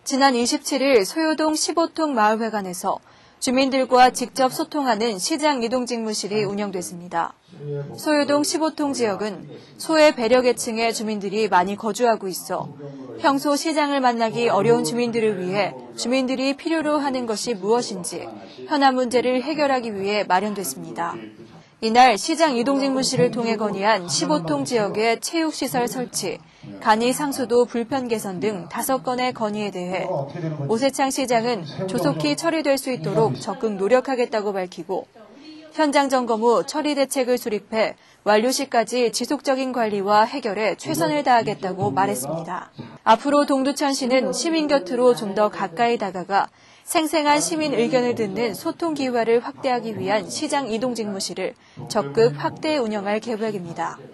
지난 27일 소요동 15통 마을회관에서 주민들과 직접 소통하는 시장 이동직무실이 운영됐습니다. 소요동 15통 지역은 소외 배려계층의 주민들이 많이 거주하고 있어 평소 시장을 만나기 어려운 주민들을 위해 주민들이 필요로 하는 것이 무엇인지 현안 문제를 해결하기 위해 마련됐습니다. 이날 시장 이동직무실을 통해 건의한 15통 지역의 체육시설 설치, 간이 상수도 불편 개선 등 5건의 건의에 대해 오세창 시장은 조속히 처리될 수 있도록 적극 노력하겠다고 밝히고 현장 점검 후 처리 대책을 수립해 완료 시까지 지속적인 관리와 해결에 최선을 다하겠다고 말했습니다. 앞으로 동두천시는 시민 곁으로 좀 더 가까이 다가가 생생한 시민 의견을 듣는 소통 기회를 확대하기 위한 시장 이동직무실을 적극 확대 운영할 계획입니다.